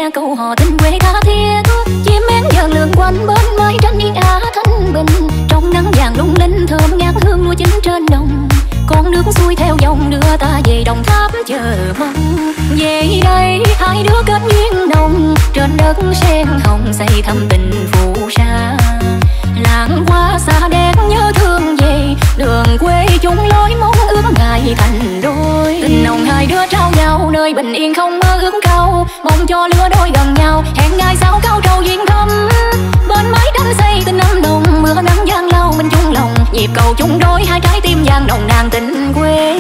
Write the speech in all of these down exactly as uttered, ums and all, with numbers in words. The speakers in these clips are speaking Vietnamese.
nghe câu hò tình quê tha thiết. Chim én dần lượn quanh bên mái tranh yên ả thanh bình, trong nắng vàng lung linh thơm ngát hương lúa chín trên đồng. Con nước xuôi theo dòng đưa ta về Đồng Tháp chờ mong. Về đây hai đứa kết duyên nồng, trên đất sen hồng xây thăm tình phù sa. Làng qua xa đen nhớ thương về, đường quê chung lối mong ước ngày thành đôi. Tình nồng hai đứa trao nhau nơi bình yên không mơ ước cao, mong cho lứa đôi gần nhau hẹn ngày sau cao trầu duyên thâm. Bên mái tranh xây tình âm nồng, mưa nắng giăng lao mình chung lòng, nhịp cầu chung đôi hai trái tim vang nồng nàn tình quê.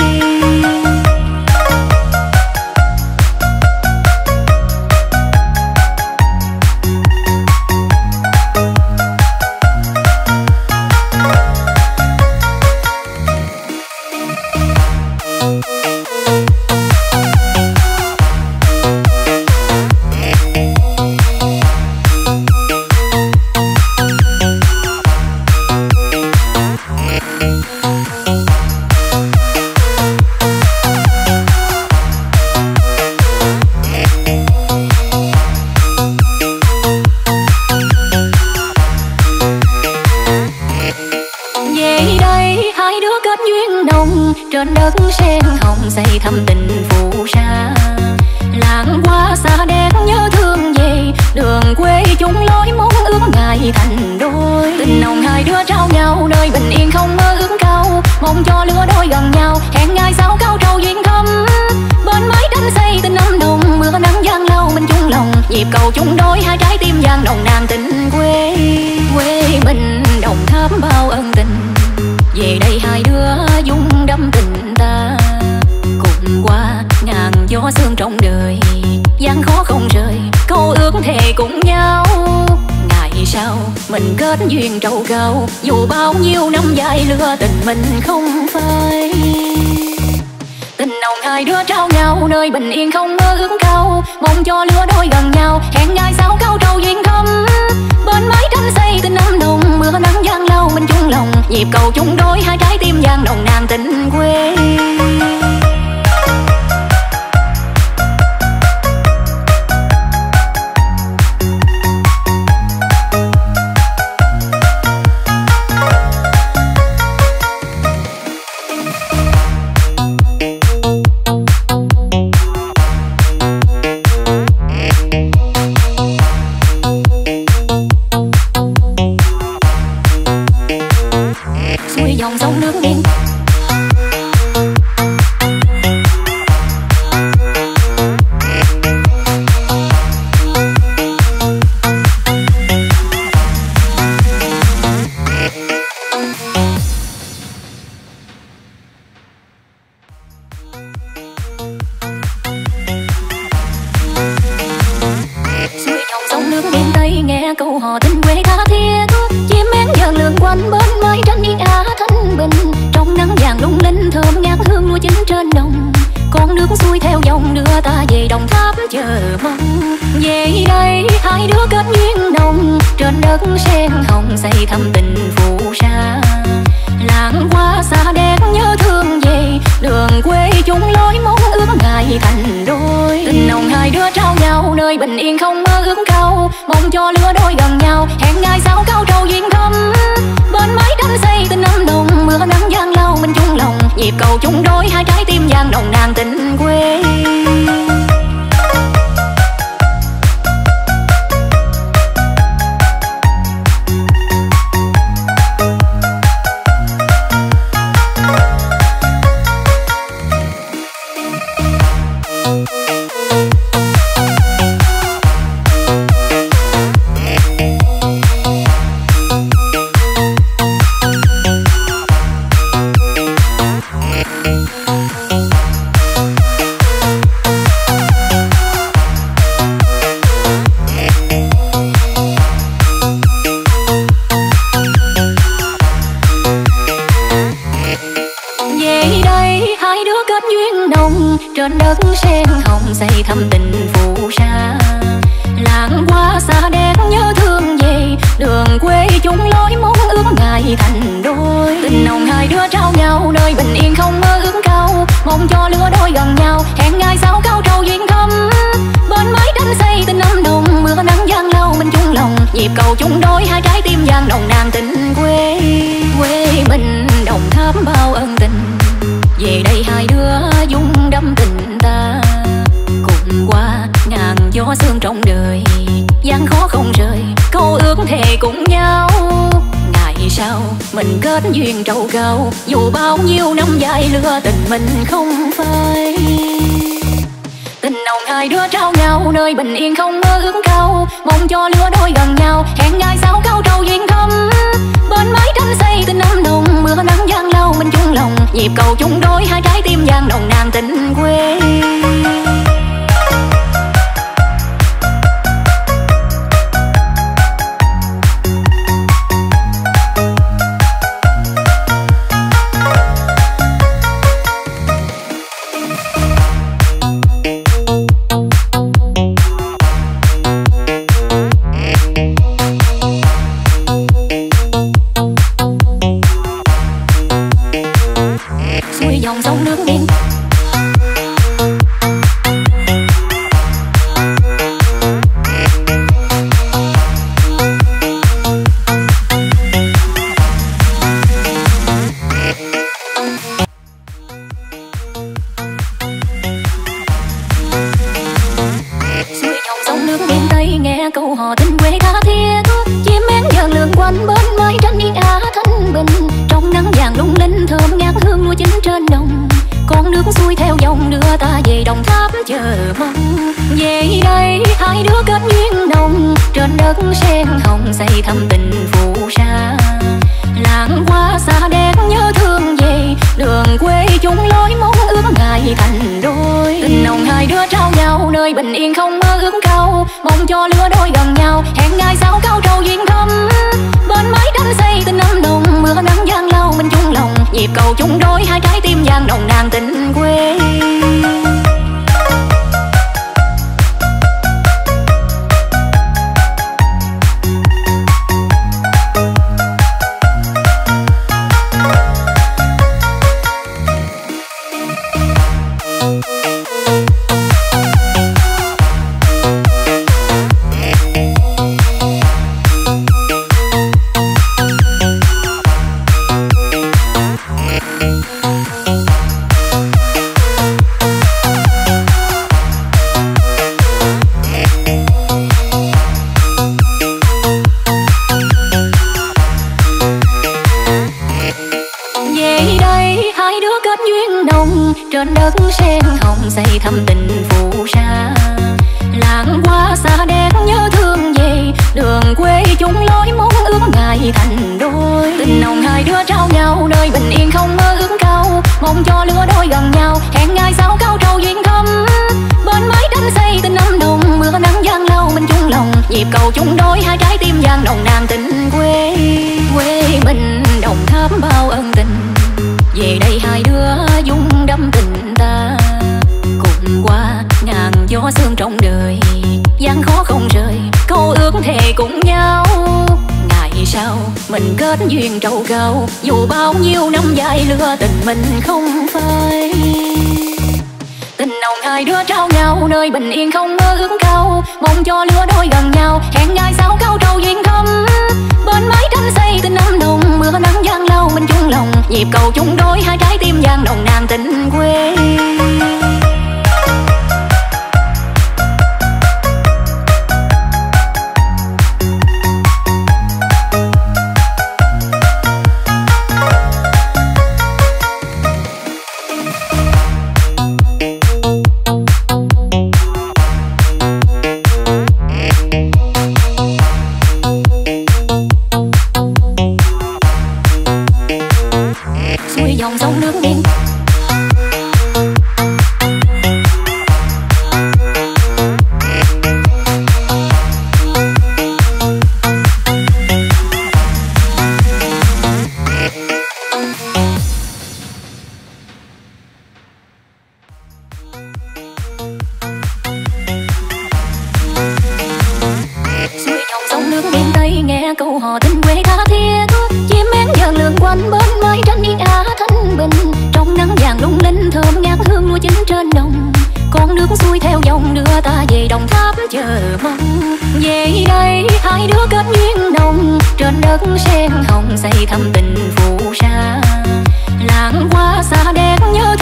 Trên đất sen hồng xây thăm tình phù sa. Làng qua xa đen nhớ thương về, đường quê chung lối mong ước ngày thành đôi. Tình nồng hai đứa trao nhau nơi bình yên không mơ ước cao, mong cho lứa đôi gần nhau hẹn ngày sau cao trầu duyên thâm. Bên mái tranh xây tình âm nồng, mưa nắng giăng lao mình chung lòng, nhịp cầu chung đôi hai trái tim vang nồng nàn tình quê. Quê mình Đồng Tháp bao ân tình, về đây hai đứa dung đắm tình ta. Cùng qua ngàn gió sương trong đời, gian khó không rời, câu ước thề cùng nhau. Ngày sau mình kết duyên trầu cao, dù bao nhiêu năm dài lừa tình mình không phai. Tình nồng hai đứa trao nhau nơi bình yên không mơ ước cao, mong cho lứa đôi gần nhau hẹn ngày sau cao trầu duyên thâm. Bên mái tranh xây tình âm nồng, mưa nắng giăng lao mình chung lòng, nhịp cầu chung đôi hai trái tim vang nồng nàn tình quê. Dòng sông nước nghiêng xuôi dòng sông nước miền Tây nghe câu hò tình quê tha thiết. Chim én dần lượn quanh bên mái tranh yên ả thanh bình, trong nắng vàng lung linh thơm ngát hương lúa chín trên đồng. Con nước xuôi theo dòng đưa ta về Đồng Tháp chờ mong. Về đây hai đứa kết duyên nồng, trên đất sen hồng xây thăm tình phù sa. Làng qua xa đen nhớ thương về, đường quê chung lối mong ước ngày thành đôi. Tình nồng hai đứa trao nhau nơi bình yên không mơ ước cao, mong cho lứa đôi gần nhau hẹn ngày sau cao trầu duyên thâm. Bên mái tranh xây tình âm nồng, mưa nắng giăng lao mình chung lòng, nhịp cầu chung đôi hai trái tim vang nồng nàn tình quê. Trên đất sen hồng xây thăm tình phù sa. Làng qua xa đen nhớ thương về, đường quê chung lối mong ước ngày thành đôi. Tình nồng hai đứa trao nhau nơi bình yên không mơ ước cao, mong cho lứa đôi gần nhau hẹn ngày sau cao trầu duyên thâm. Bên mái tranh xây tình âm Về đây hai đứa dung đắm tình ta, cùng qua ngàn gió sương trong đời, gian khó không rời, câu ước thề cùng nhau. Ngày sau mình kết duyên trầu cao, dù bao nhiêu năm dài lừa tình mình không phai. Tình nồng hai đứa trao nhau nơi bình yên không mơ ước cao, mong cho lứa đôi gần nhau, hẹn ngày sau cao trầu duyên thâm. Bên mái tranh xây tình năm nồng, mưa nắng giăng lâu mình chung lòng, nhịp cầu chung đôi hai trái tim vang nồng nàn tình quê. Dòng sông nước biên xuôi dòng sông nước biên Tây nghe câu hò tình quê tha thiết, chim én dần lượn quanh bên mái tranh yên ả thanh bình, trong nắng vàng lung linh thơm ngát hương lúa chín trên đồng. Con nước xuôi theo dòng đưa ta về Đồng Tháp chờ mong. Về đây hai đứa kết duyên nồng, trên đất sen hồng xây thăm tình phù sa. Làng qua xa đen nhớ thương về, đường quê chung lối mong ước ngày thành đôi. Tình nồng hai đứa trao nhau nơi bình yên không mơ ước cao, mong cho lứa đôi gần nhau, hẹn ngày sau cao trầu duyên thâm. Bên mái tranh xây tình năm nồng, mưa nắng giăng lâu mình chung lòng, nhịp cầu chung đôi hai trái tim vang nồng nàn tình quê. Trên đất sen hồng xây thăm tình phù sa. Làng qua xa đen nhớ thương về, đường quê chung lối mong ước ngày thành đôi. Tình nồng hai đứa trao nhau nơi bình yên không mơ ước cao, mong cho lứa đôi gần nhau, hẹn ngày sau cao trầu duyên thâm. Bên mái tranh xây tình năm nồng, mưa nắng giăng lâu mình chung lòng, nhịp cầu chung đôi hai trái tim vang nồng nàn tình quê. Quê mình Đồng Tháp bao ân tình, về đây hai đứa dung đắm tình ta, cùng qua ngàn gió sương trong đời, gian khó không rời, câu ước thề cùng nhau. Ngày sau mình kết duyên trầu cao, dù bao nhiêu năm dài lừa tình mình không phai. Tình nồng hai đứa trao nhau nơi bình yên không mơ ước cao, mong cho lứa đôi gần nhau, hẹn ngày sau cao trầu duyên thâm. Bên mái tranh xây tình năm nồng, mưa nắng giăng lâu mình chung lòng, nhịp cầu chung đôi hai trái tim vang nồng nàn tình quê. Xuôi dòng sông nước biên Tây nghe câu hò tình quê tha thiết, chim én dần lượn quanh bên mái tranh yên ả thanh bình, trong nắng vàng lung linh thơm ngát hương lúa chín trên đồng. Con nước xuôi theo dòng đưa ta về Đồng Tháp chờ mong. Về đây hai đứa kết duyên nồng, trên đất sen hồng xây thăm tình phù sa. Làng qua xa đen nhớ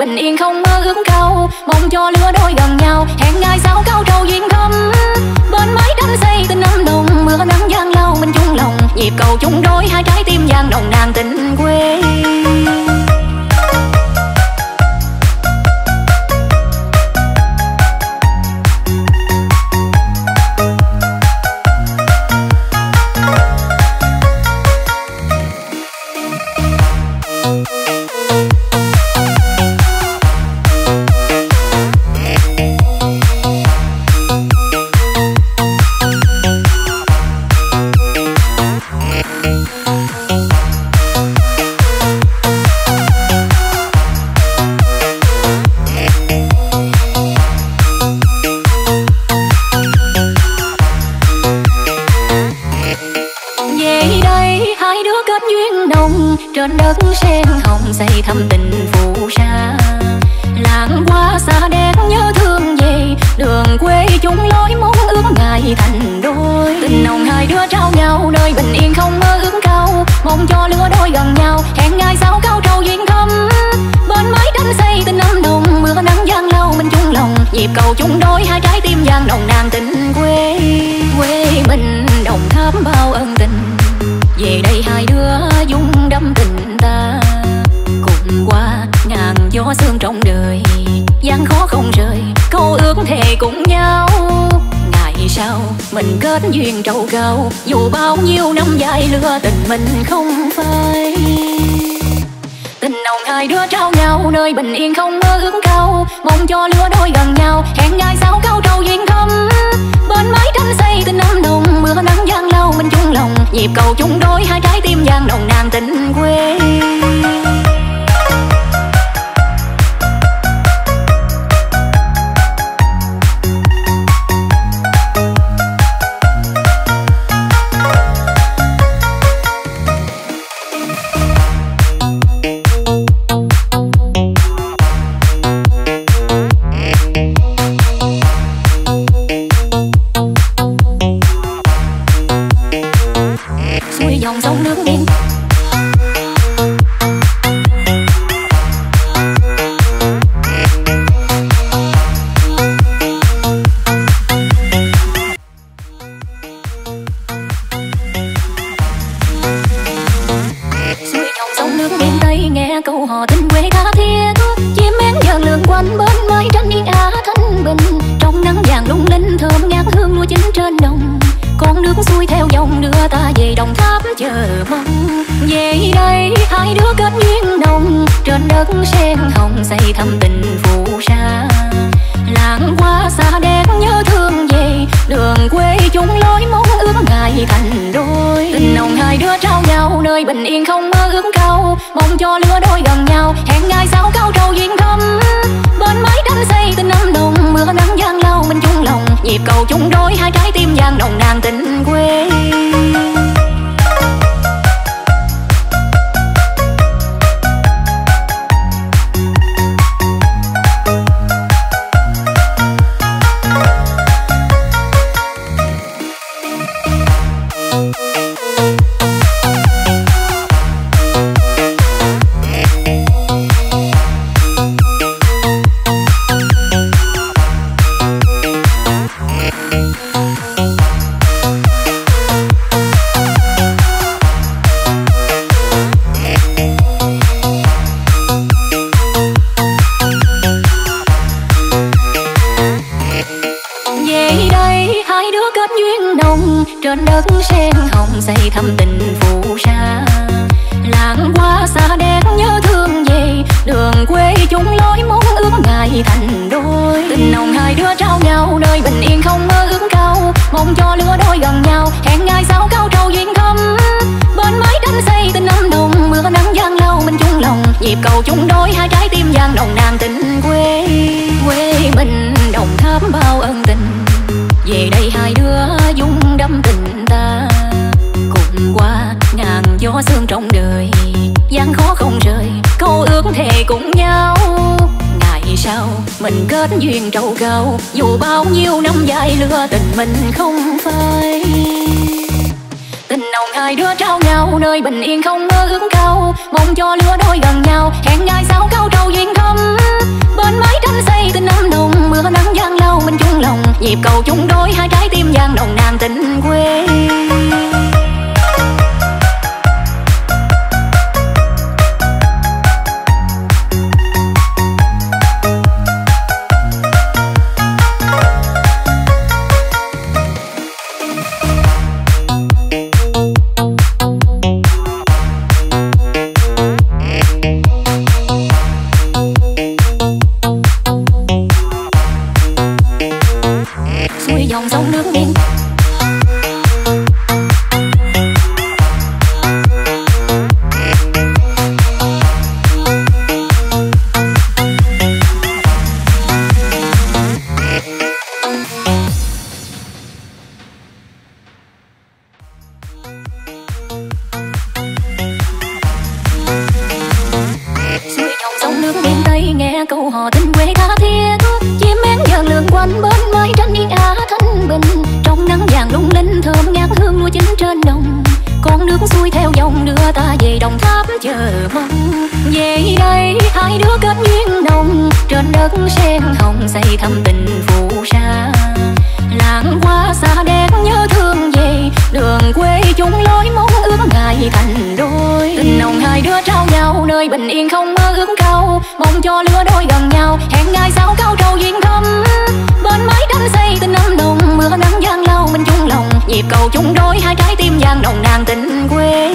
bình yên không mơ ước câu, mong cho lứa đôi gần nhau hẹn ngày sau cao trầu duyên thâm. Bên mái tranh xây tình âm đồng, mưa nắng giăng lâu mình chung lòng, nhịp cầu chung đôi hai trái tim vang nồng nàn tình quê. Trên đất sen hồng xây thăm tình phù sa, làng qua xa đen nhớ thương về đường quê chung lối muốn ước ngày thành đôi. Tình nồng hai đứa trao nhau nơi bình yên không mơ ước câu, mong cho lứa đôi gần nhau hẹn ngày sau cao trầu duyên thâm. Bên mái tranh xây tình âm đồng, mưa nắng giăng lâu mình chung lòng, nhịp cầu chung đôi hai trái tim vang nồng nàn tình quê. Quê mình Đồng Tháp bao ân tình, về đây hai đứa dung đắm tình ta. Cùng qua ngàn gió sương trong đời, gian khó không rời, câu ước thề cùng nhau. Ngày sau mình kết duyên trầu cao, dù bao nhiêu năm dài lừa tình mình không phai. Tình nồng hai đứa trao nhau nơi bình yên không mơ ước câu, mong cho lứa đôi gần nhau hẹn ngày sau cao trầu duyên thâm. Bên mái tranh xây tình âm đồng, mưa nắng giăng lâu mình chung lòng, nhịp cầu chung đôi hai trái tim vang nồng nàn tình quê. Dòng sông nước biên xuôi dòng sông nước biên Tây nghe câu hò tình quê tha thiết, chim én dần lượn quanh bên mái tranh yên á thanh bình. Trong nắng vàng lung linh thơm ngát hương lúa chín trên đồng, con nước xuôi theo dòng đưa ta về Đồng Tháp chờ mong. Về đây hai đứa kết duyên nồng, trên đất sen hồng xây thăm tình phù sa. Làng qua xa đen nhớ thương về đường quê chung lối muốn ước ngày thành đôi. Tình nồng hai đứa trao nhau nơi bình yên không mơ ước câu, mong cho lứa đôi gần nhau hẹn ngày sau cao trầu duyên thâm. Bên mái tranh xây tình âm đồng, mưa nắng giăng lâu mình chung lòng, nhịp cầu chung đôi hai trái tim vang nồng nàn tình quê. Trên đất sen hồng xây thăm tình phù sa, làng qua xa đen nhớ thương về đường quê chung lối muốn ước ngày thành đôi. Tình nồng hai đứa trao nhau nơi bình yên không mơ ước câu, mong cho lứa đôi gần nhau hẹn ngày sau cao trầu duyên thâm. Bên mái tranh xây tình âm đồng, mưa nắng giăng lâu mình chung lòng, nhịp cầu chung đôi hai trái tim vang nồng nàn tình quê. Quê mình Đồng Tháp bao ân tình, về đây hai đứa dung đắm tình ta. Cùng qua ngàn gió sương trong đời, gian khó không rời, câu ước thề cùng nhau. Ngày sau mình kết duyên trầu cao, dù bao nhiêu năm dài lừa tình mình không phai. Tình nồng hai đứa trao nhau nơi bình yên không mơ ước câu, mong cho lứa đôi gần nhau hẹn ngày sau cao trầu duyên thâm. nhịp cầu chung đôi hai trái tim vang nồng nàn tình quê. Bình yên không mơ ước cao, mong cho lứa đôi gần nhau, hẹn ngày sau cao trầu duyên thâm. Bên mái tranh xây tình âm đồng, mưa nắng giăng lao mình chung lòng, nhịp cầu chung đôi hai trái tim vang nồng nàn tình quê.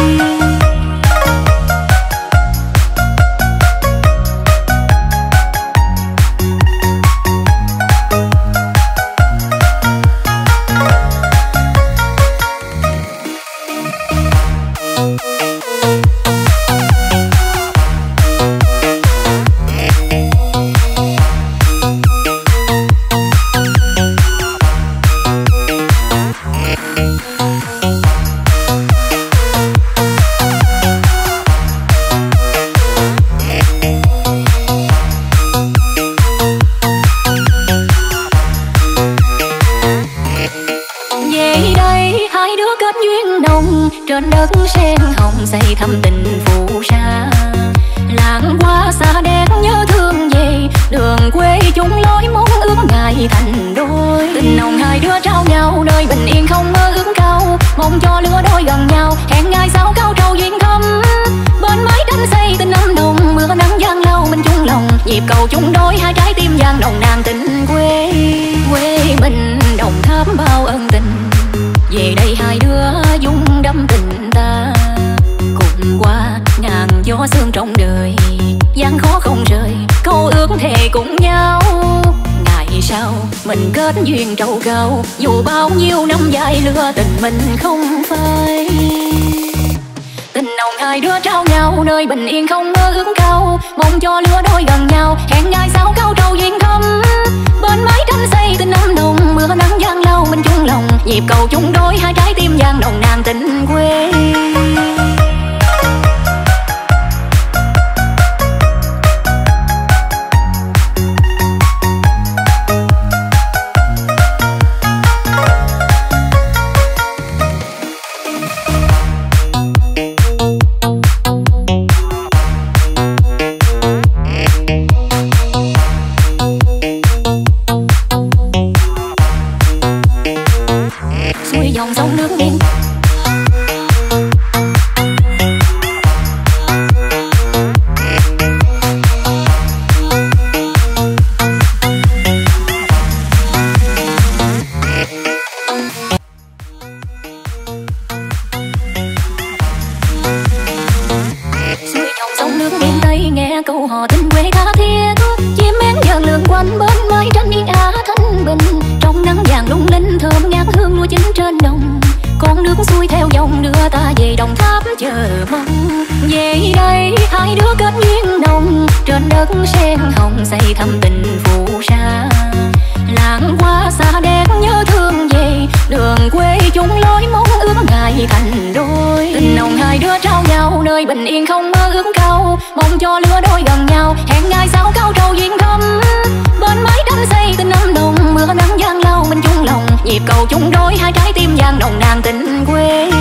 Trên đất sen hồng xây thắm tình phù sa, làng qua xa đen nhớ thương về đường quê chung lối muốn ước ngày thành đôi. Tình nồng hai đứa trao nhau nơi bình yên không mơ ước cao, mong cho lứa đôi gần nhau, hẹn ngày sau cao trầu duyên thâm. Bên mái tranh xây tình âm đồng, mưa nắng giăng lao mình chung lòng, nhịp cầu chung đôi hai trái tim vang nồng nàn tình quê. Quê mình Đồng Tháp bao ân tình, về đây hai đứa dung đắm tình ta, cùng qua ngàn gió sương trong đời, gian khó không rời, câu ước thề cùng nhau. Ngày sau mình kết duyên trầu cao, dù bao nhiêu năm dài lừa tình mình không phai. Tình nồng hai đứa trao nhau nơi bình yên không mơ ước cao, mong cho lứa đôi gần nhau, hẹn ngày sau cao trầu duyên thâm. Bên mái tranh xây tình âm đồng, mưa nắng giăng lao mình chung lòng, nhịp cầu chung đôi hai trái tim vang nồng nàn tình quê. Dòng sông nước biên xuôi dòng sông nước biên Tây nghe câu hò tình quê tha thiết, chim én dần lượn quanh bên mái tranh yên á thanh bình, trong nắng vàng lung linh thơm ngát hương lúa chín trên đồng. Con nước xuôi theo dòng đưa ta về Đồng Tháp chờ mong, về đây hai đứa kết duyên nồng, trên đất sen hồng xây thắm tình phù sa. Làng qua xa đen nhớ thương về đường quê chung lối muốn ước ngày thành đôi. Tình nồng hai đứa trao nhau nơi bình yên không mơ ước cao, mong cho lứa đôi gần nhau, hẹn ngày sau cao trầu duyên thâm. Bên mái tranh xây tình âm đồng, mưa nắng giăng lao mình chung lòng, nhịp cầu chung đôi hai trái tim vang nồng nàn tình quê.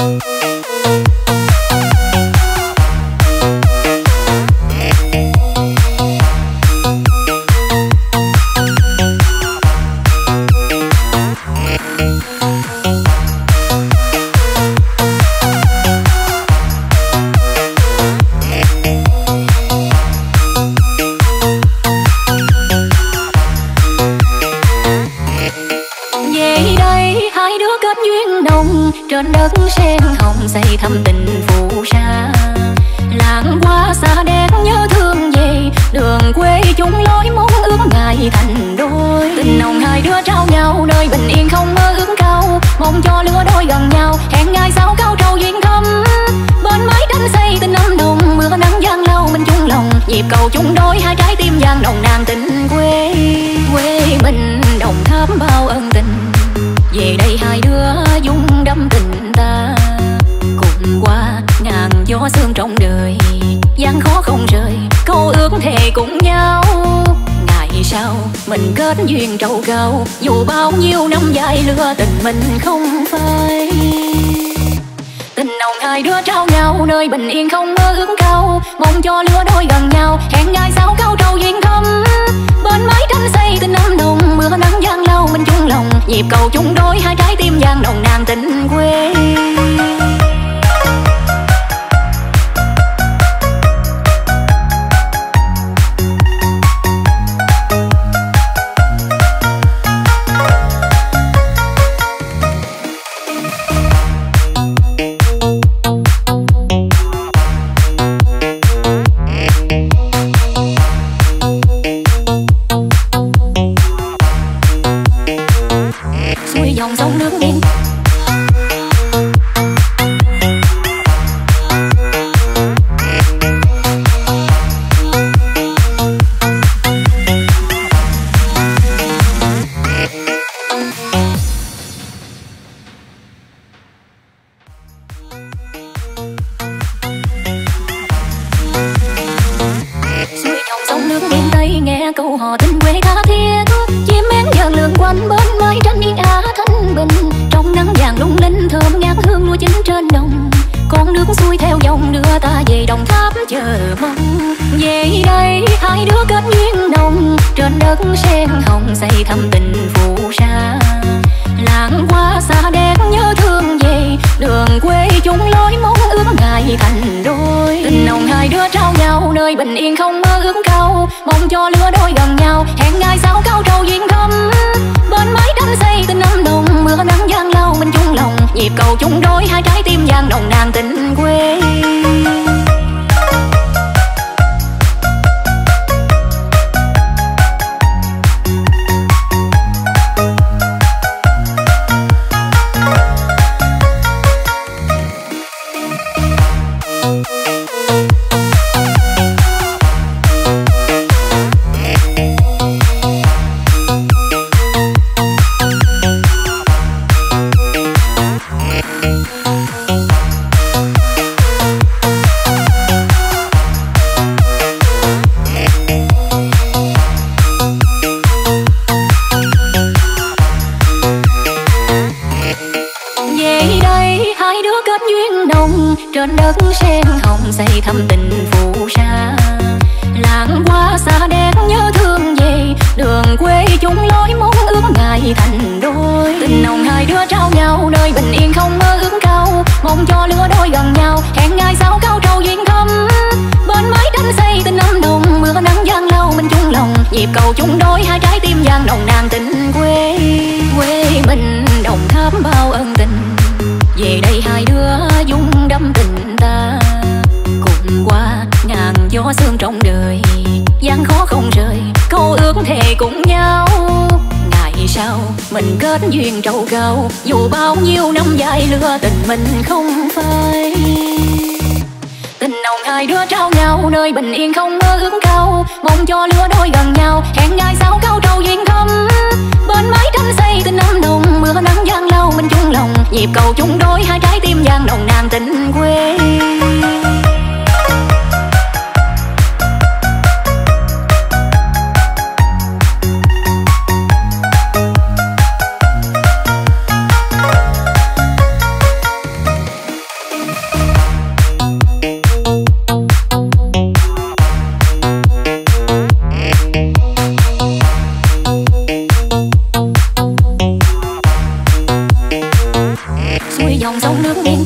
trên đất sen hồng xây thăm tình phù sa. Làng qua xa đen nhớ thương về đường quê chung lối muốn ước ngày thành đôi. Tình nồng hai đứa trao nhau nơi bình yên không mơ ước cao, mong cho lứa đôi gần nhau hẹn ngày sau cao trầu duyên thâm. Bên mái tranh xây tình âm nồng mưa nắng giăng lâu mình chung lòng, nhịp cầu chung đôi hai trái tim vang nồng nàn tình quê. Quê mình Đồng Tháp bao ân tình, về đây hai đứa dung đắm tình ta. Cùng qua ngàn gió sương trong đời, gian khó không rời, câu ước thề cùng nhau. Ngày sau mình kết duyên trầu cao, dù bao nhiêu năm dài lừa tình mình không phai. Tình nồng hai đứa trao nhau nơi bình yên không mơ ước cao, mong cho lứa đôi gần nhau hẹn ngày sau cao trầu duyên thâm. Bên mái tranh xây tình âm nồng mưa nắng giăng lâu mình chung lòng, nhịp cầu chung đôi hai trái tim vang nồng nàn tình quê. Dòng sông nước biên xuôi dòng sông nước biên Tây nghe câu hò tình quê tha thiết, chim én dần lượn quanh bên mái tranh yên ả thanh bình. Trong nắng vàng lung linh thơm ngát hương lúa chín trên đồng, con nước xuôi theo dòng đưa ta về Đồng Tháp chờ mong. Về đây hai đứa kết duyên nồng, trên đất sen hồng xây thăm tình phù sa. Làng qua xa đen nhớ thương về đường quê chung lối muốn ước ngày thành đôi. Tình nồng hai đứa trao nhau nơi bình yên không mơ ước cao, mong cho lứa đôi gần nhau hẹn ngày sau cao trầu duyên thâm. Bên mái tranh xây tình âm nồng mưa nắng giăng lâu mình chung lòng, nhịp cầu chung đôi hai trái tim vang nồng nàn tình quê. Trên đất sen hồng xây thăm tình phù sa. Làng qua xa đen nhớ thương về đường quê chung lối muốn ước ngày thành đôi. Tình nồng hai đứa trao nhau nơi bình yên không mơ ước cao, mong cho lứa đôi gần nhau hẹn ngày sau cao trầu duyên thâm. Bên mái tranh xây tình âm nồng mưa nắng giăng lâu mình chung lòng, nhịp cầu chung đôi hai trái tim vang nồng nàn tình quê. Quê mình Đồng Tháp bao ân tình, về đây hai đứa dung đắm tình ta. Cùng qua ngàn gió sương trong đời, gian khó không rời, câu ước thề cùng nhau. Ngày sau mình kết duyên trầu cao, dù bao nhiêu năm dài lừa tình mình không phai. Tình nồng hai đứa trao nhau nơi bình yên không mơ ước cao, mong cho lứa đôi gần nhau hẹn ngày sau cao trầu duyên thâm. Bên mái tranh xây tình âm nồng mưa nắng giăng lâu mình chung lòng, nhịp cầu chung đôi hai trái tim vang nồng nàn tình quê. dòng sông nước biên.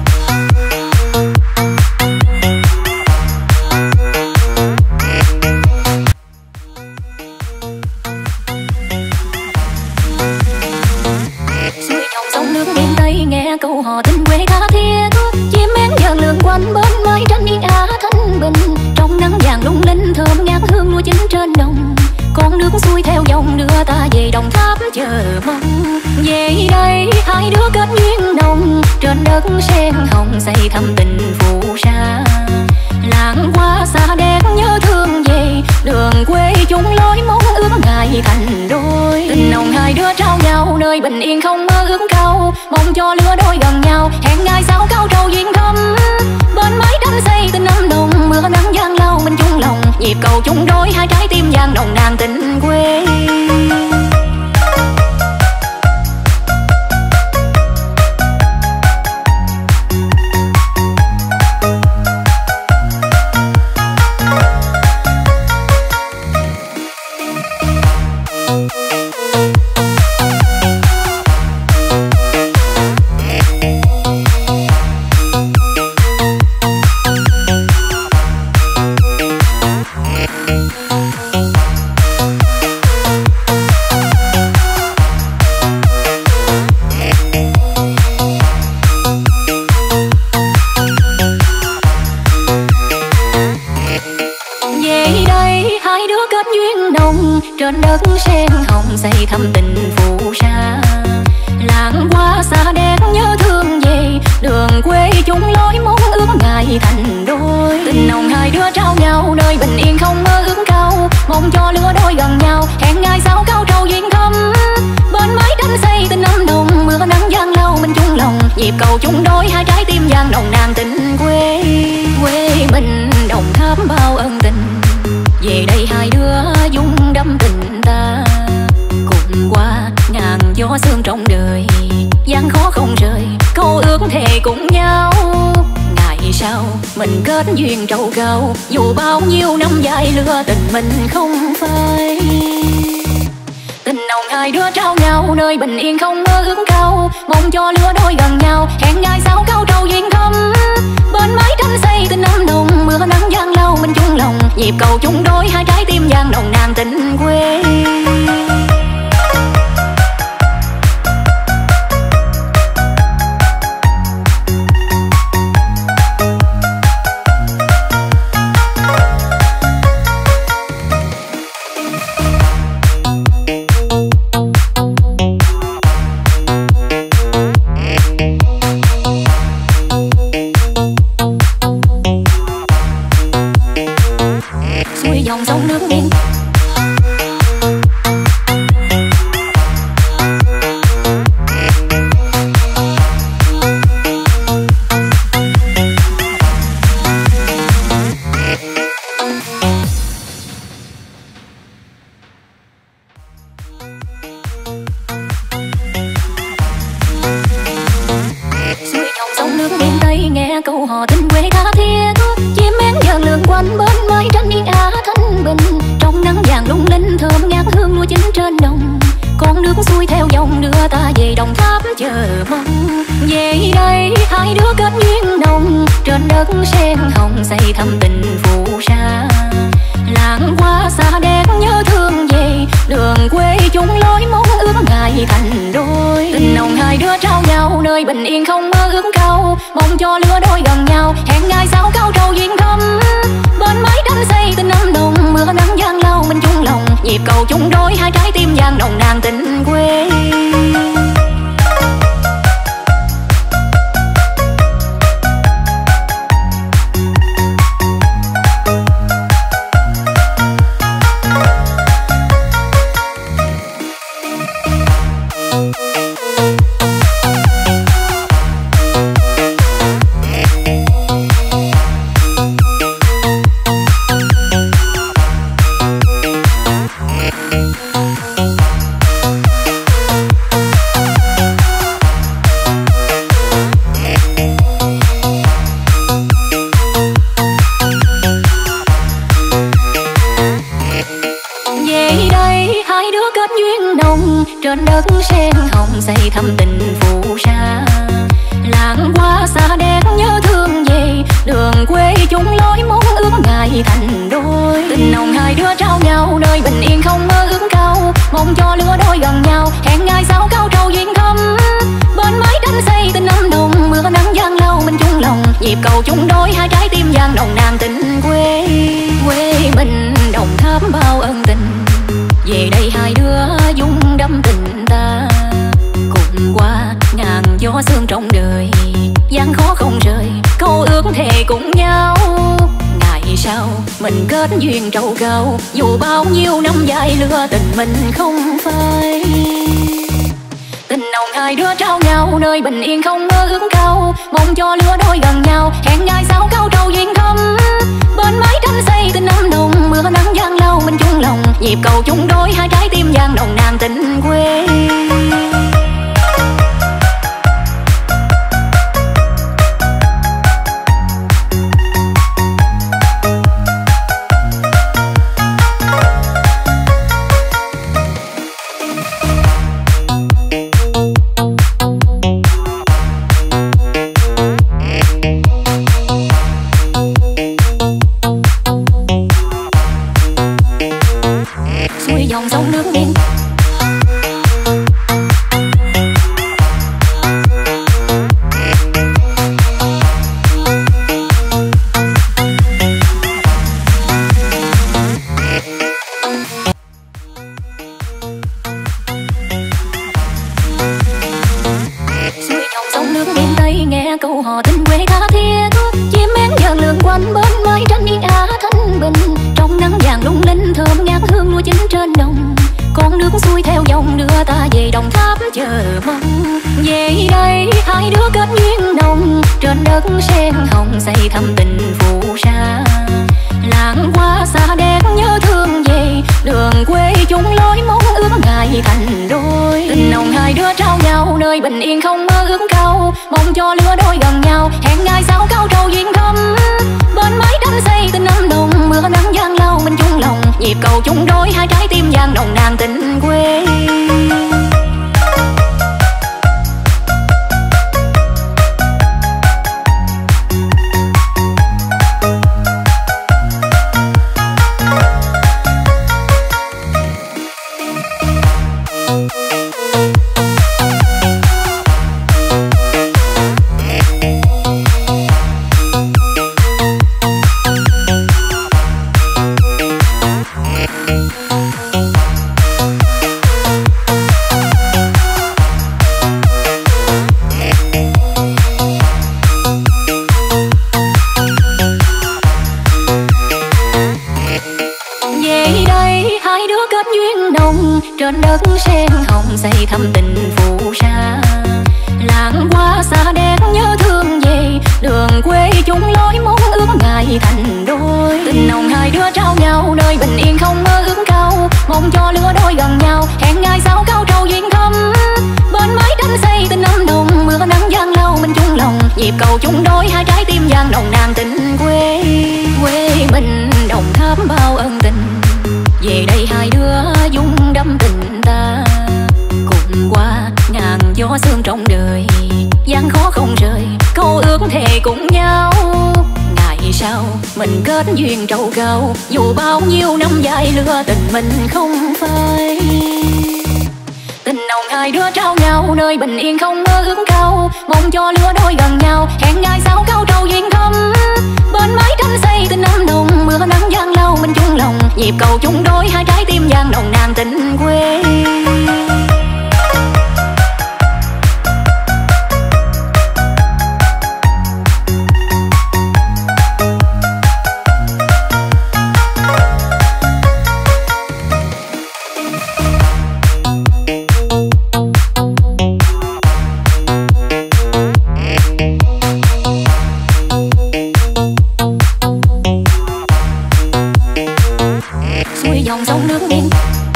Suối dòng sông nước biên Tây nghe câu hò tình quê tha thiết, chim én dần lượn quanh bên mái tranh yên ả thanh bình. Trong nắng vàng lung linh thơm ngát hương lúa chín trên đồng, con nước xuôi theo dòng đưa ta về Đồng Tháp chờ mong. Về đây hai đứa kết duyên nồng, trên đất sen hồng xây thăm tình phù sa. Làng qua xa đen nhớ thương về, đường quê chung lối mong ước ngày thành đôi. Tình nồng hai đứa trao nhau nơi bình yên không mơ ước cao, mong cho lứa đôi gần nhau hẹn ngày sau cao trầu duyên thâm. Bên mái tranh xây tình âm đồng, mưa nắng giăng lao mình chung lòng, nhịp cầu chung đôi hai trái tim vang nồng nàn tình quê. Trên đất sen hồng xây thăm tình phù sa. Làng qua xa đen nhớ thương về, đường quê chung lối mong ước ngày thành đôi. Tình nồng hai đứa trao nhau nơi bình yên không mơ ước cao, mong cho lứa đôi gần nhau hẹn ngày sau cao trầu duyên thâm. Bên mái tranh xây tình âm đồng, mưa nắng giăng lao mình chung lòng, nhịp cầu chung đôi hai trái tim vang nồng nàn tình quê. Quê mình Đồng Tháp bao ân tình, về đây hai đứa dung đắm tình ta. Cùng qua ngàn gió sương trong đời, gian khó không rời, câu ước thề cùng nhau. Ngày sau mình kết duyên trầu cao, dù bao nhiêu năm dài lừa tình mình không phai. Tình nồng hai đứa trao nhau nơi bình yên không mơ ước cao, mong cho lứa đôi gần nhau hẹn ngày sau cao trầu duyên thâm. Bên mái tranh xây tình âm đồng, mưa nắng giăng lao mình chung lòng, nhịp cầu chung đôi hai trái tim vang nồng nàn tình quê. Dòng sông nước biên. Suối dòng sông nước biên Tây nghe câu hò tình quê tha thiết, chim én dần lượn quanh bên mái tranh yên ả thanh bình. Trong nắng vàng lung linh thơm ngát hương lúa chín trên đồng, con nước xuôi theo dòng đưa ta về Đồng Tháp chờ mong. Về đây hai đứa kết duyên nồng, trên đất sen hồng xây thăm tình phù sa. Làng qua xa đen nhớ thương về, đường quê chung lối mong ước ngày thành đôi. Tình nồng hai đứa trao nhau nơi bình yên không mơ ước cao, mong cho lứa đôi gần nhau hẹn ngày sau cao trầu duyên thâm. Bên mái tranh xây tình âm đồng, mưa nắng giăng lao mình chung lòng, nhịp cầu chung đôi hai trái tim vang nồng nàn tình quê. nhịp cầu chung đôi hai trái tim vang nồng nàn tình quê. Quê mình Đồng Tháp bao ân tình, về đây hai đứa dung đắm tình ta. Cùng qua ngàn gió sương trong đời, gian khó không rời, câu ước thề cùng nhau. Ngày sau mình kết duyên trầu cao, dù bao nhiêu năm dài lừa tình mình không phai. Tình nồng hai đứa trao nhau, nơi bình yên không mơ ước cao. Mong cho lứa đôi gần nhau, hẹn ngày sau cao trầu duyên thâm. Bên mái tranh xây tình âm đồng, mưa nắng giăng lâu mình chung lòng. Nhịp cầu chung đôi hai trái tim vang nồng nàn tình quê. Dòng sông nước biên xuôi dòng sông nước miền Tây, nghe câu hò tình quê tha thiết. Chim én dần lượn quanh bên mái tranh yên ả thanh bình, trong nắng vàng lung linh thơm ngát hương lúa chín trên đồng. Con nước xuôi theo dòng đưa ta về Đồng Tháp chờ mong. Về đây hai đứa kết duyên nồng, trên đất sen hồng xây thăm tình phù sa. Làng qua xa đen nhớ thương về, đường quê chung lối mong ước ngày thành đôi. Tình nồng hai đứa trao nhau, nơi bình yên không mơ ước cao. Mong cho lứa đôi gần nhau, hẹn ngày sau cao trầu duyên thâm. Bên mái tranh xây tình âm đồng, mưa nắng giăng lâu mình chung lòng. Nhịp cầu chung đôi hai trái tim vang nồng nàn tình quê. Trên đất sen hồng xây thăm tình phù sa. Làng qua xa đen nhớ thương về, đường quê chung lối mong ước ngày thành đôi. Tình nồng hai đứa trao nhau, nơi bình yên không mơ ước cao. Mong cho lứa đôi gần nhau, hẹn ngày sau cao trầu duyên thâm. Bên mái tranh xây tình âm đồng, mưa nắng giăng lâu mình chung lòng. Nhịp cầu chung đôi hai trái tim vang nồng nàn tình quê. Quê mình Đồng Tháp bao ân tình, về đây hai đứa dung đắm tình ta. Cùng qua ngàn gió sương trong đời, gian khó không rời, câu ước thề cùng nhau. Ngày sau mình kết duyên trầu cao, dù bao nhiêu năm dài lừa tình mình không phai. Tình nồng hai đứa trao nhau, nơi bình yên không mơ ước cao. Mong cho lứa đôi gần nhau, hẹn ngày sau cao trầu duyên thâm. Bên mái tranh xây tình âm đồng, mưa nắng giăng lâu mình chung lòng. Nhịp cầu chung đôi hai trái tim vang nồng nàn tình quê. Xuôi dòng sông nước biên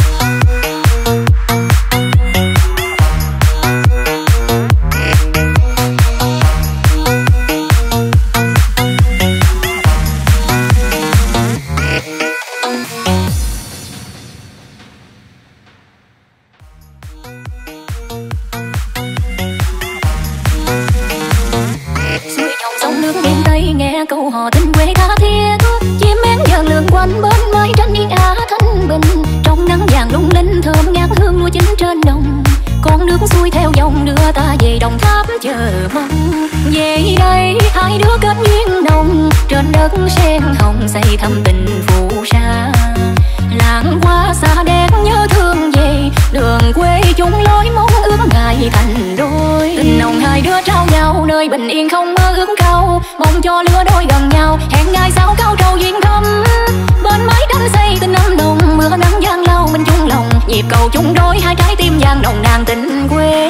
câu hò tình quê tha thiết. Chim én dần lượn quanh bên mái tranh yên ả thanh bình, trong nắng vàng lung linh thơm ngát hương lúa chín trên đồng. con nước xuôi theo dòng đưa ta về Đồng Tháp chờ mong. Về đây hai đứa kết duyên nồng, trên đất sen hồng xây thăm tình phù sa. Làng qua xa đen nhớ thương về, đường quê chung lối mong ước ngày thành đôi. Tình nồng hai đứa trao nhau nơi bình yên không mơ ước cao, mong cho lứa đôi gần nhau hẹn ngày sau cao trầu duyên thâm. Bên mái tranh xây tình âm nồng, mưa nắng giăng lao mình chung lòng, nhịp cầu chung đôi hai trái tim vang nồng nàn tình quê.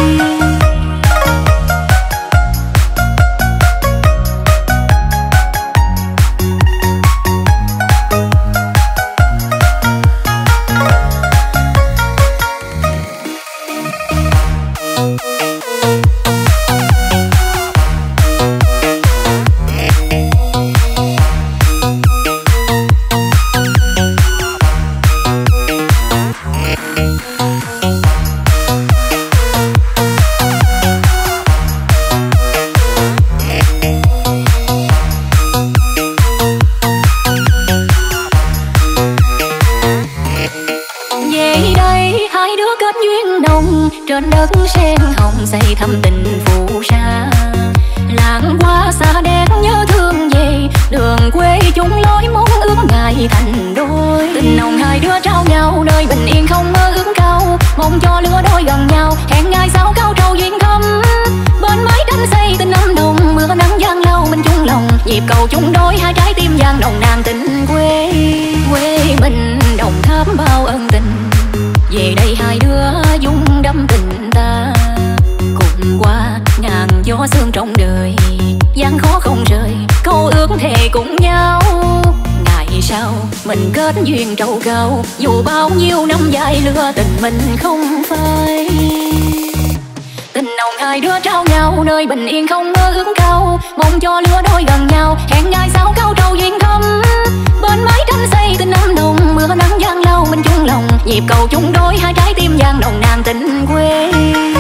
Trên đất sen hồng xây thăm tình phù sa. Làng qua xa đen nhớ thương về, đường quê chung lối mong ước ngày thành đôi. Tình nồng hai đứa trao nhau nơi bình yên không mơ ước cao, mong cho lứa đôi gần nhau hẹn ngày sau cao trầu duyên thâm. Bên mái tranh xây tình âm nồng, mưa nắng giăng lao mình chung lòng, nhịp cầu chung đôi hai trái tim vang nồng nàn tình quê. Quê mình Đồng Tháp bao ân tình, về đây hai đứa dung đắm tình ta. Cùng qua ngàn gió sương trong đời, gian khó không rời, câu ước thề cùng nhau. Ngày sau mình kết duyên trầu cao, dù bao nhiêu năm dài lừa tình mình không phai. Tình nồng hai đứa trao nhau nơi bình yên không mơ ước cao, mong cho lứa đôi gần nhau hẹn ngày sau cao trầu duyên thâm. Bên mái tranh xây tình âm nồng, mưa nắng giăng lao mình chung lòng, nhịp cầu chung đôi hai trái tim vang nồng nàn tình quê.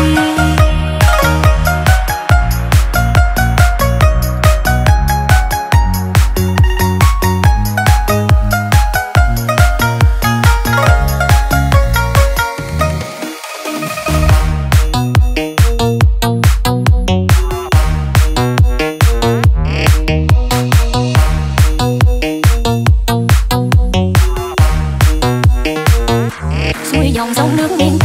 Dòng sông nước đen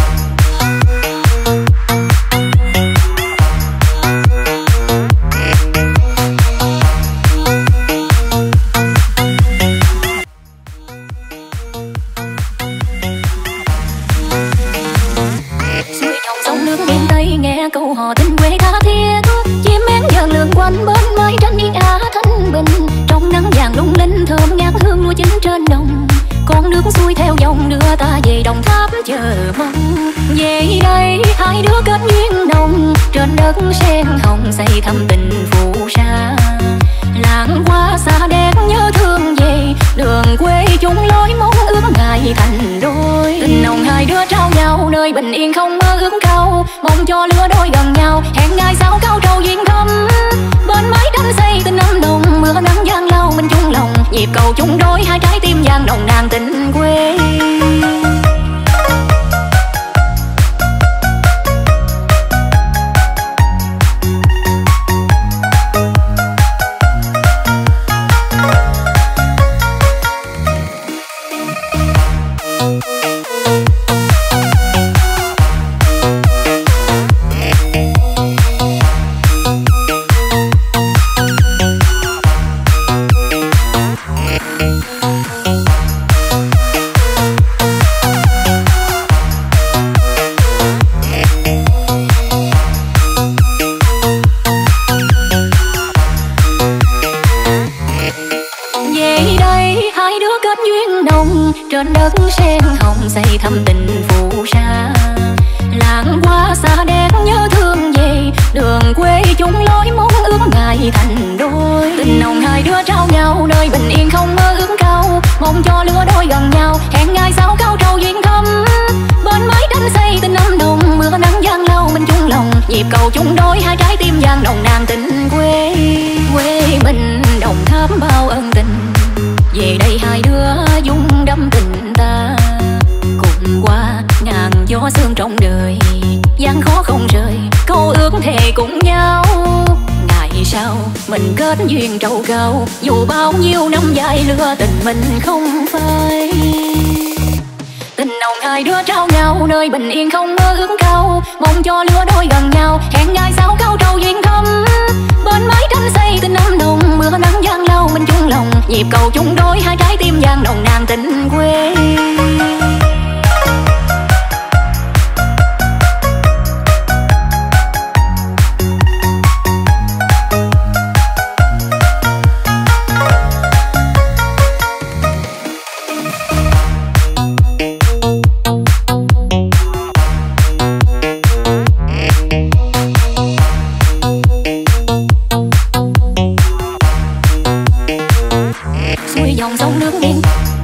xuôi dòng sông nước miền Tây, nghe câu hò tình quê tha thiết. Chim én dần lượn quanh bên mái tranh yên ả thanh bình, trong nắng vàng lung linh thơm ngát hương lúa chín trên đồng. Con nước xuôi theo dòng đưa ta về Đồng Tháp chờ mong. Về đây hai đứa kết duyên nồng, trên đất sen hồng xây thăm tình phù sa. Làng qua xa đen nhớ thương về, đường quê chung lối mong ước ngày thành đôi. Tình nồng hai đứa trao nhau nơi bình yên không mơ ước cao, mong cho lứa đôi gần nhau hẹn ngày sau cao trầu duyên thâm. Bên mái tranh xây tình âm nồng, mưa nắng giăng lao mình chung lòng, nhịp cầu chung đôi hai trái tim vang nồng nàn tình quê. Trên đất sen hồng xây thăm tình phù sa. Làng qua xa đen nhớ thương về, đường quê chung lối mong ước ngày thành đôi. Tình nồng hai đứa trao nhau nơi bình yên không mơ ước cao, mong cho lứa đôi gần nhau hẹn ngày sau cao trầu duyên thâm. Bên mái tranh xây tình âm nồng, mưa nắng giăng lao mình chung lòng, nhịp cầu chung đôi hai trái tim vang nồng nàn tình quê. Quê mình Đồng Tháp bao ân tình, về đây hai đứa dung đắm tình ta. Cùng qua ngàn gió sương trong đời, gian khó không rời, câu ước thề cùng nhau. Ngày sau mình kết duyên trầu cao, dù bao nhiêu năm dài lừa tình mình không phai. Tình nồng hai đứa trao nhau, nơi bình yên không mơ ước cao, mong cho lứa đôi gần nhau, hẹn ngày sau cao trầu duyên thắm. Bên mái tranh xây tình năm nồng, mưa nắng giăng lâu mình chung lòng, nhịp cầu chung đôi hai trái tim vang nồng nàn tình quê. Dòng sông nước biên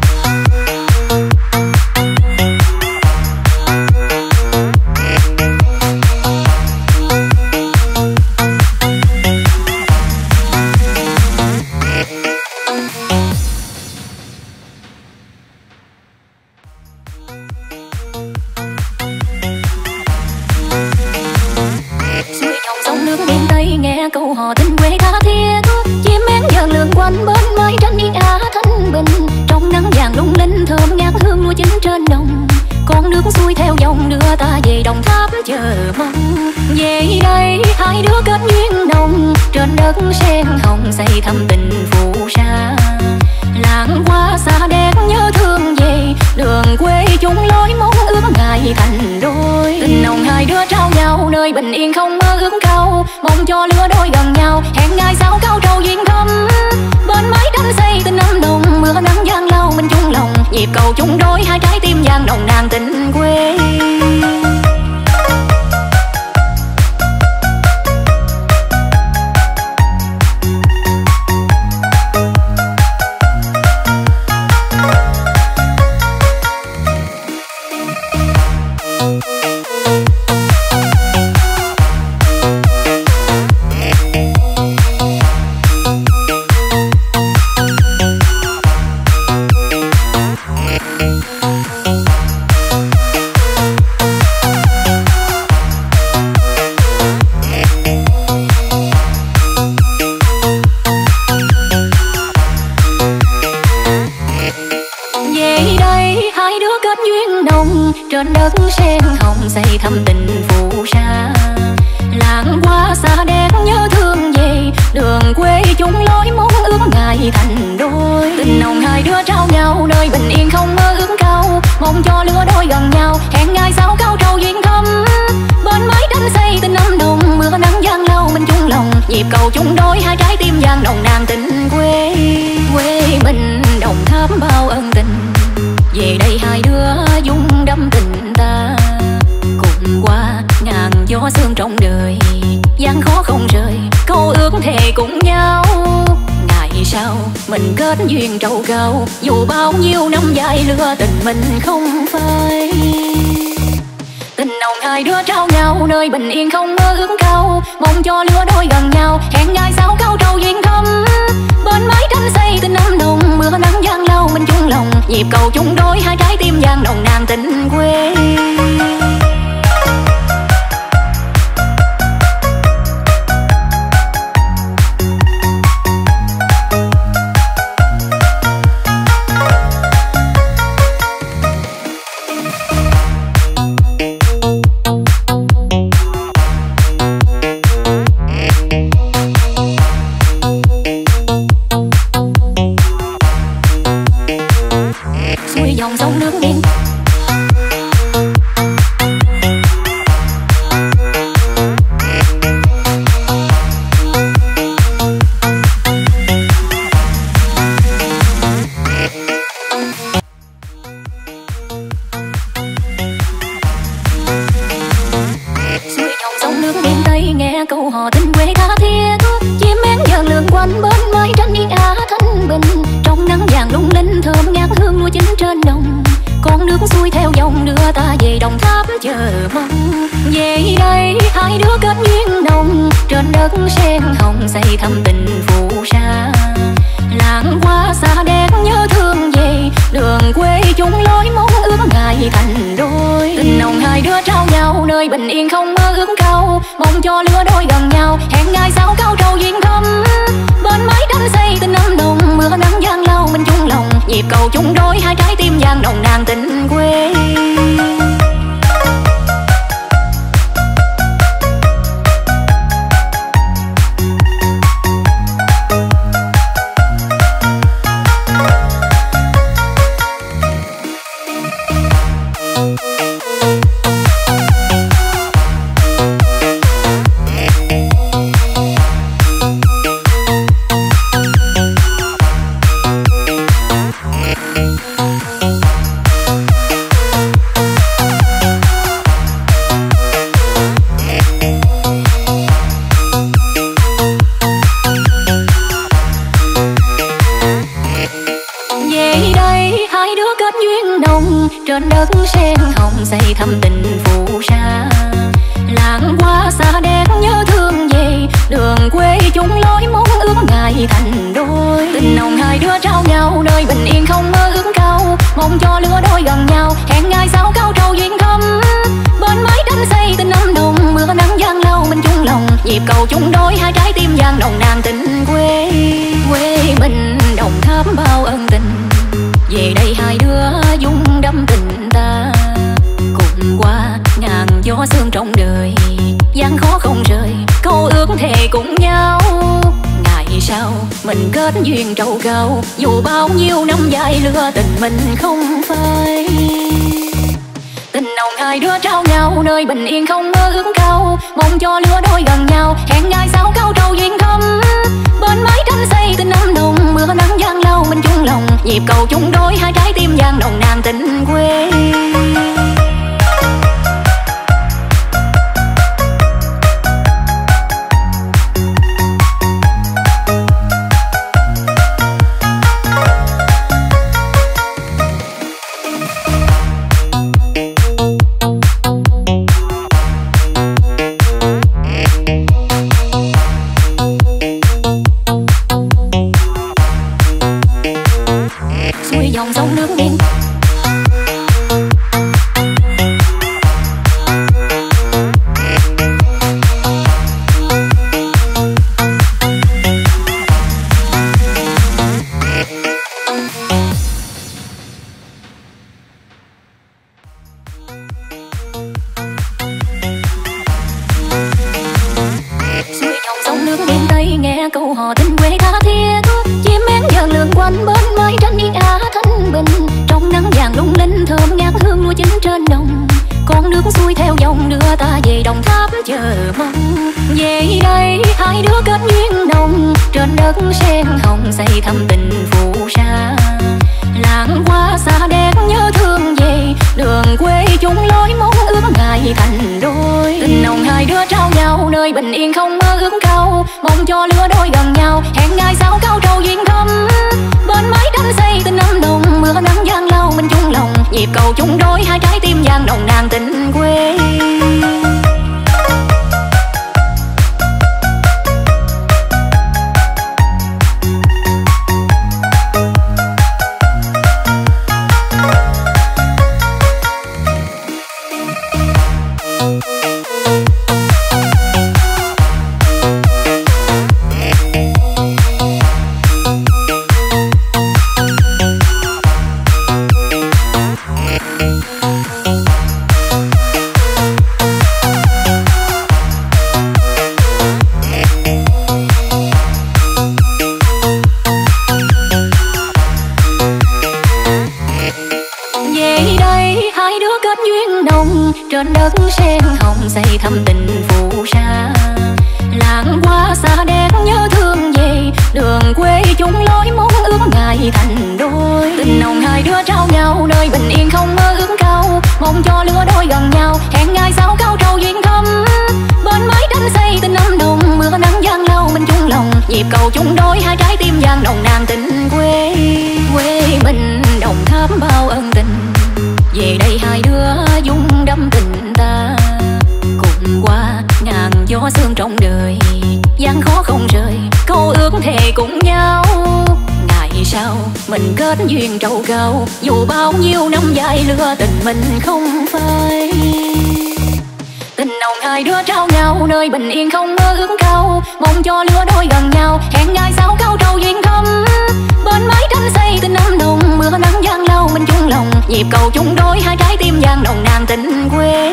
xuôi dòng sông nước biên Tây, nghe câu hò tình quê tha thiết, chim én dần lượn quanh bên mái tranh yên ả thanh bình. Trong nắng vàng lung linh thơm ngát hương lúa chín trên đồng, con nước xuôi theo dòng đưa ta về Đồng Tháp chờ mong. Về đây hai đứa kết duyên nồng, trên đất sen hồng xây thăm tình phù sa. Làng qua xa đen nhớ thương về, đường quê chung lối mong ước ngày thành đôi. Tình nồng hai đứa trao nhau, nơi bình yên không mơ ước cao, mong cho lứa đôi gần nhau, hẹn ngày sau cao trầu duyên thắm. Bên mái tranh xây tình năm nồng, mưa nắng giăng lâu mình chung lòng, nhịp cầu chung đôi hai trái tim vang nồng nàn tình quê. Trên đất sen hồng xây thăm tình phù sa. Làng qua xa đen nhớ thương về, đường quê chung lối mong ước ngày thành đôi. Tình nồng hai đứa trao nhau, nơi bình yên không mơ ước cao, mong cho lứa đôi gần nhau, hẹn ngày sau cao trầu duyên thắm. Bên mái tranh xây tình năm nồng, mưa nắng giăng lâu mình chung lòng, nhịp cầu chung đôi hai trái tim vang nồng nàn tình quê. Quê mình Đồng Tháp bao ân tình, về đây hai đứa dung đắm tình ta. Cùng qua ngàn gió sương trong đời, gian khó không rời, câu ước thề cùng nhau. Ngày sau mình kết duyên trầu cao, dù bao nhiêu năm dài lừa tình mình không phai. Tình nồng hai đứa trao nhau, nơi bình yên không mơ ước cao, mong cho lứa đôi gần nhau, hẹn ngày sau cao trầu duyên thắm. Bên mái tranh xây tình năm nồng, mưa nắng giăng lâu mình chung lòng, nhịp cầu chung đôi hai trái tim vang nồng nàn tình quê. Xuôi dòng sông nước biên Tây, nghe câu hò tình quê tha thiết, chim én dần lượn quanh bên mái tranh yên ả thanh bình. Trong nắng vàng lung linh thơm ngát hương lúa chín trên đồng, con nước xuôi theo dòng đưa ta về Đồng Tháp chờ mong. Về đây hai đứa kết duyên nồng, trên đất sen hồng xây thăm tình phù sa. Làng qua xa đen nhớ thương về, đường quê chung lối mong ước ngày thành đôi. Tình nồng hai đứa trao nhau nơi bình yên không mơ ước cao, mong cho lứa đôi gần nhau hẹn ngày sau cao trầu duyên thâm. Bên mái tranh xây tình âm đồng, mưa nắng giăng lao mình chung lòng, nhịp cầu chung đôi hai trái tim vang nồng nàn tình quê. Trên đất sen hồng xây thắm tình phù sa, làng qua xa đen nhớ thương về đường quê chung lối mong ước ngày thành đôi. Tình nồng hai đứa trao nhau nơi bình yên không mơ ước cao, mong cho lứa đôi gần nhau hẹn ngày sau cao trầu duyên thâm. Bên mái tranh xây tình âm đồng, mưa nắng giăng lao mình chung lòng, nhịp cầu chung đôi hai trái tim vang nồng nàn tình quê. Quê mình Đồng Tháp bao ân tình, về đây hai đứa dung đắm tình ta. Cùng qua ngàn gió sương trong đời, gian khó không rời, câu ước thề cùng nhau. Ngày sau mình kết duyên trầu cao, dù bao nhiêu năm dài lừa tình mình không phai. Tình nồng hai đứa trao nhau nơi bình yên không mơ ước cao, mong cho lứa đôi gần nhau hẹn ngày sau cao trầu duyên thâm. Bên mái tranh xây tình âm đồng, mưa nắng giăng lao mình chung lòng, nhịp cầu chung đôi hai trái tim vang nồng nàn tình quê. Dòng sông nước biên xuôi dòng sông nước biên Tây, nghe câu hò tình quê tha thiết. Chim én dần lượn quanh bên mái tranh yên ả thanh bình, trong nắng vàng lung linh thơm ngát hương lúa chín trên đồng. Con nước xuôi theo dòng đưa ta về Đồng Tháp chờ mong. Về đây hai đứa kết duyên nồng, trên đất sen hồng xây thắm tình phù sa. Làng qua xa đen nhớ thương về đường quê chung lối mong ước ngày thành đôi. Tình nồng hai đứa trao nhau nơi bình yên không mơ ước cao, mong cho lứa đôi gần nhau hẹn ngày sau cao trầu duyên thâm. Bên mái tranh xây tình âm đồng, mưa nắng giăng lao mình chung lòng, nhịp cầu chung đôi hai trái tim vang nồng nàn tình quê. Trên đất sen hồng xây thắm tình phù sa, làng qua xa đen nhớ thương về đường quê chung lối mong ước ngày thành đôi. Tình nồng hai đứa trao nhau nơi bình yên không mơ ước cao, mong cho lứa đôi gần nhau hẹn ngày sau cao trầu duyên thâm. Bên mái tranh xây tình âm đồng, mưa nắng giăng lao mình chung lòng, nhịp cầu chung đôi hai trái tim vang nồng nàn tình quê. Quê mình Đồng Tháp bao ân tình, về đây hai đứa dung đắm tình ta. Cùng qua ngàn gió sương trong đời, gian khó không rời, câu ước thề cùng nhau. Ngày sau mình kết duyên trầu cao, dù bao nhiêu năm dài lừa tình mình không phai. hai đứa trao nhau nơi bình yên không mơ ước cao, mong cho lứa đôi gần nhau hẹn ngày sau cao trầu duyên thâm. Bên mái tranh xây tình năm đồng, mưa nắng giăng lâu mình chung lòng, nhịp cầu chung đôi hai trái tim vang nồng nàn tình quê.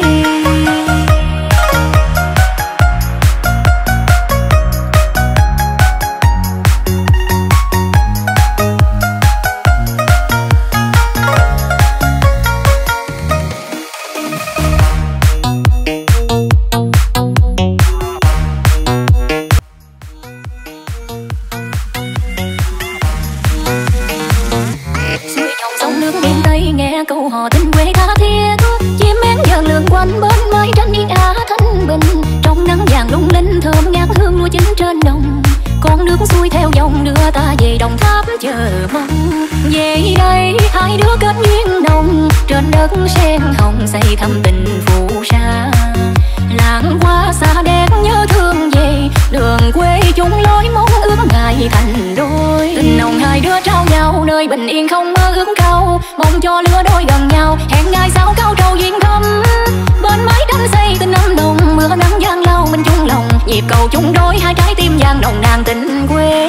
Câu hò tình quê tha thiết, chim én dần lượn quanh bên mái tranh yên ả thanh bình. Trong nắng vàng lung linh thơm ngát hương lúa chín trên đồng, con nước xuôi theo dòng đưa ta về Đồng Tháp chờ mong. Về đây hai đứa kết duyên nồng, trên đất sen hồng xây thăm tình phù sa. Làng qua xa đen nhớ thương về, đường quê chung lối mong ước ngày thành đôi. Tình nồng hai đứa trao nhau nơi bình yên không mơ ước cao, mong cho lứa đôi gần nhau hẹn ngày sau cao trầu duyên thâm. Bên mái tranh xây tình năm đồng, mưa nắng giăng lâu mình chung lòng, nhịp cầu chung đôi hai trái tim vang nồng nàn tình quê.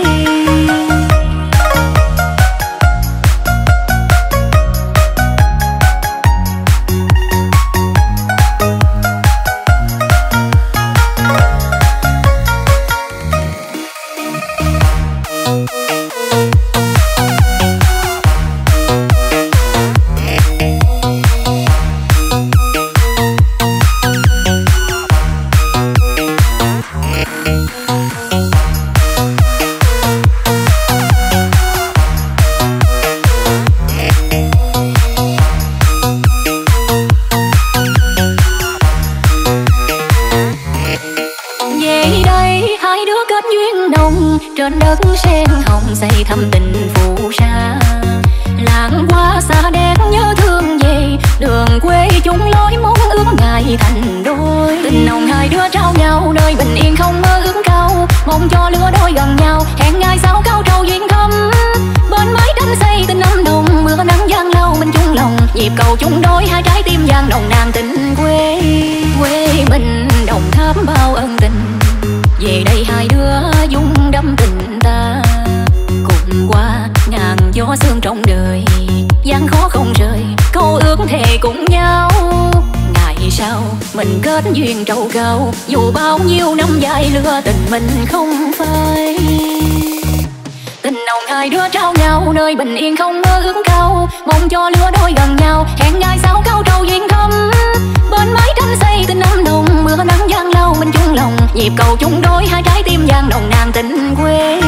Trên đất sen hồng xây thăm tình phù sa. Làng qua xa đen nhớ thương về, đường quê chung lối mong ước ngày thành đôi. Tình nồng hai đứa trao nhau nơi bình yên không mơ ước cao, mong cho lứa đôi gần nhau hẹn ngày sau cao trầu duyên thâm. Bên mái tranh xây tình năm đồng, mưa nắng giăng lâu mình chung lòng, nhịp cầu chung đôi hai trái tim vang nồng nàn tình quê. Quê mình Đồng Tháp bao ân tình, về đây hai đứa dung đắm tình ta. Cùng qua ngàn gió sương trong đời, gian khó không rời, câu ước thề cùng nhau. Ngày sau mình kết duyên trầu cao, dù bao nhiêu năm dài lừa tình mình không phai. Tình nồng hai đứa trao nhau nơi bình yên không mơ ước cao, mong cho lứa đôi gần nhau hẹn ngày sau cao trầu duyên thâm. Bên mái tranh xây tình năm đồng, mưa nắng giăng lâu mình chung lòng, nhịp cầu chung đôi hai trái tim vang nồng nàn tình quê.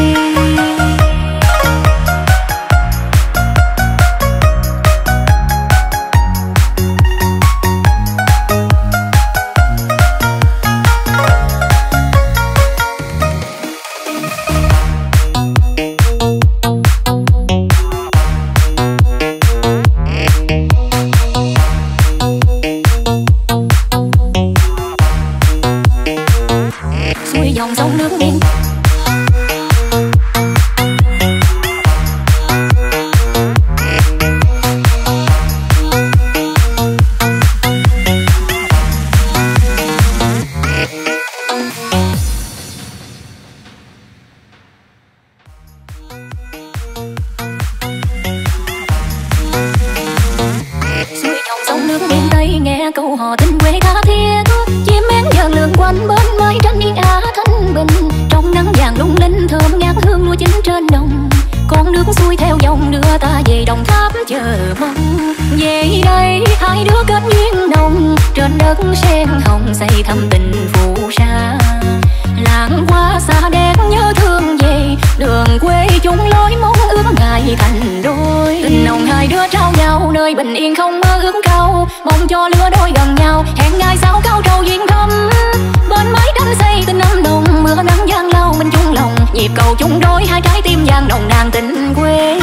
Xuôi dòng sông nước biên Tây nghe câu hò tình quê tha thiết, chim én dần lượn quanh bên mái tranh yên ả thanh bình. Trong nắng vàng lung linh thơm ngát hương lúa chín trên đồng, con nước xuôi theo dòng đưa ta về Đồng Tháp chờ mong. Về đây hai đứa kết duyên nồng, trên đất sen hồng xây thăm tình phù sa. Làng qua xa đen nhớ thương về, đường quê chung lối mong ước ngày thành đôi. Tình nồng hai đứa trao nhau nơi bình yên không mơ ước cao, mong cho lứa đôi gần nhau hẹn ngày sau cao trầu duyên thâm. Bên mái tranh xây tình năm đồng, mưa nắng giăng lâu mình chung lòng, nhịp cầu chung đôi hai trái tim vang nồng nàn tình quê.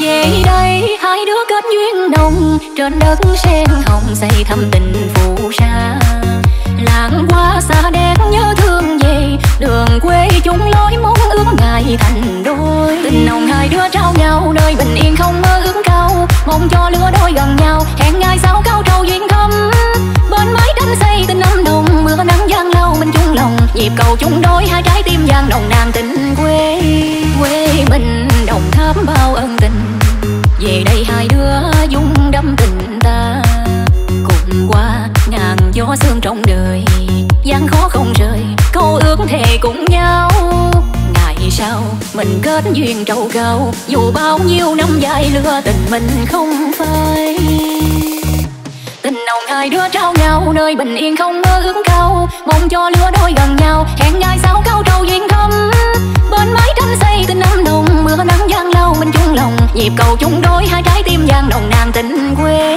Về đây hai đứa kết duyên nồng, trên đất sen hồng xây thắm tình phù sa. Làng qua xa đen nhớ thương về, đường quê chung lối muốn ước ngày thành đôi. Tình nồng hai đứa trao nhau, nơi bình yên không mơ ước cao. Mong cho lứa đôi gần nhau, hẹn ngày sau cao trầu duyên thâm. Bên mái tranh xây tình âm nồng, mưa nắng giăng lâu mình chung lòng. Nhịp cầu chung đôi hai trái tim vang nồng nàn tình quê. Quê mình Đồng Tháp bao ân tình, về đây hai đứa dung đắm tình ta. Cùng qua ngàn gió sương trong đời, gian khó không rời, câu ước thề cùng nhau. Ngày sau mình kết duyên trầu cao, dù bao nhiêu năm dài lừa tình mình không phai. Tình nồng hai đứa trao nhau, nơi bình yên không mơ ước cao. Mong cho lứa đôi gần nhau, hẹn ngày sau cao trầu duyên thâm. Bên mái tranh xây tình âm nồng, mưa nắng giăng lâu mình chung lòng. Nhịp cầu chung đôi hai trái tim vang nồng nàn tình quê.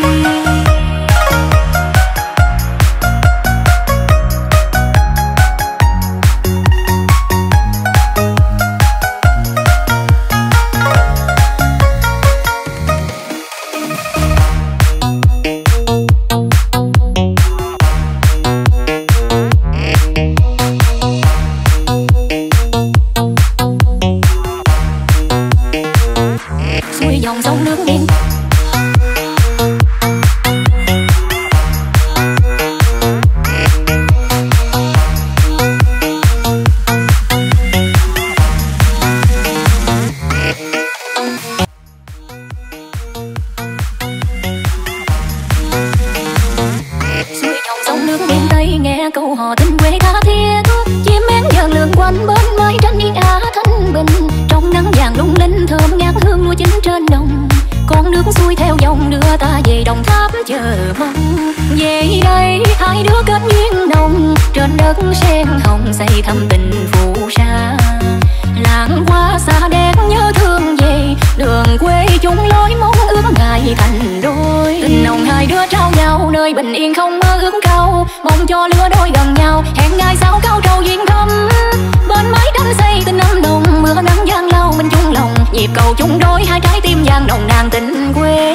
Bình yên không mơ ước cao, mong cho lứa đôi gần nhau, hẹn ngày sau cao trầu duyên thâm. Bên mái tranh xây tình âm nồng, mưa nắng giăng lâu mình chung lòng. Nhịp cầu chung đôi hai trái tim vang nồng nàn tình quê.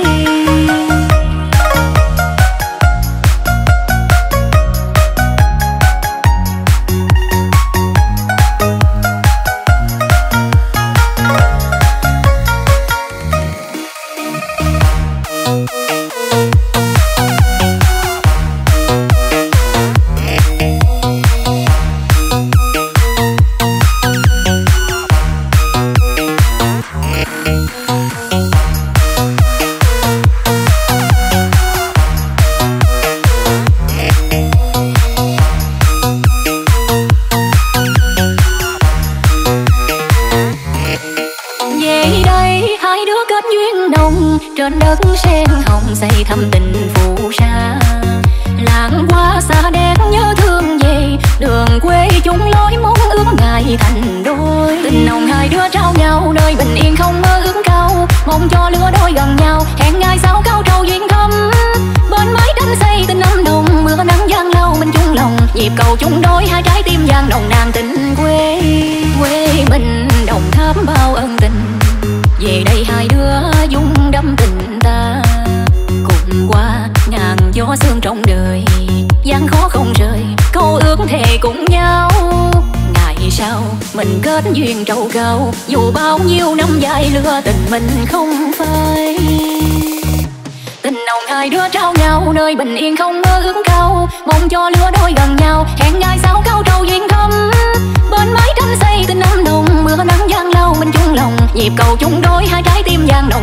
Trên đất sen hồng xây thắm tình phù sa. Làng qua xa đen nhớ thương về, đường quê chung lối muốn ước ngày thành đôi. Tình nồng hai đứa trao nhau, nơi bình yên không mơ ước cao. Mong cho lứa đôi gần nhau, hẹn ngày sau cao trầu duyên thâm. Bên mái tranh xây tình âm nồng, mưa nắng giăng lâu mình chung lòng. Nhịp cầu chung đôi hai trái tim vang nồng nàn tình quê. Quê mình Đồng Tháp bao ân tình, về đây hai đứa dung đắm tình ta. Cùng qua ngàn gió sương trong đời, gian khó không rời, câu ước thề cùng nhau. Ngày sau mình kết duyên trầu cao, dù bao nhiêu năm dài lừa tình mình không phai. Tình nồng hai đứa trao nhau, nơi bình yên không mơ ước cao. Mong cho lứa đôi gần nhau, hẹn ngày sau cao trầu duyên thâm. Bên mái tranh xây tình âm nồng, mưa nắng giăng lâu mình chung lòng. Nhịp cầu chung đôi hai trái tim vang nồng